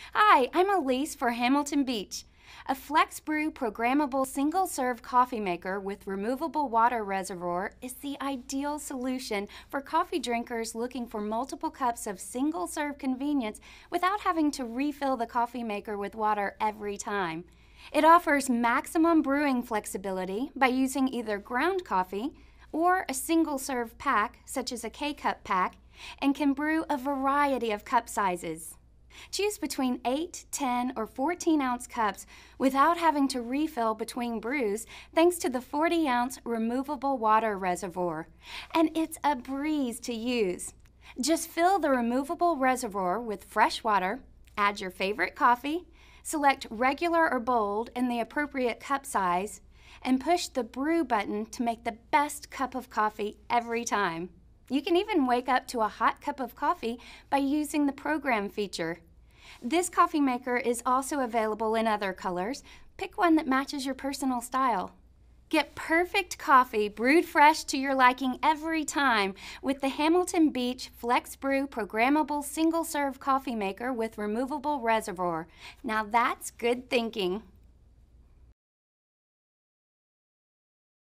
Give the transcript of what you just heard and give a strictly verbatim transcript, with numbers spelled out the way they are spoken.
Hi, I'm Elise for Hamilton Beach. A FlexBrew programmable single-serve coffee maker with removable water reservoir is the ideal solution for coffee drinkers looking for multiple cups of single-serve convenience without having to refill the coffee maker with water every time. It offers maximum brewing flexibility by using either ground coffee or a single-serve pack, such as a K-cup pack, and can brew a variety of cup sizes. Choose between eight, ten, or fourteen ounce cups without having to refill between brews thanks to the forty ounce removable water reservoir. And it's a breeze to use. Just fill the removable reservoir with fresh water, add your favorite coffee, select regular or bold in the appropriate cup size, and push the brew button to make the best cup of coffee every time. You can even wake up to a hot cup of coffee by using the program feature. This coffee maker is also available in other colors. Pick one that matches your personal style. Get perfect coffee brewed fresh to your liking every time with the Hamilton Beach FlexBrew programmable single-serve coffee maker with removable reservoir. Now that's good thinking.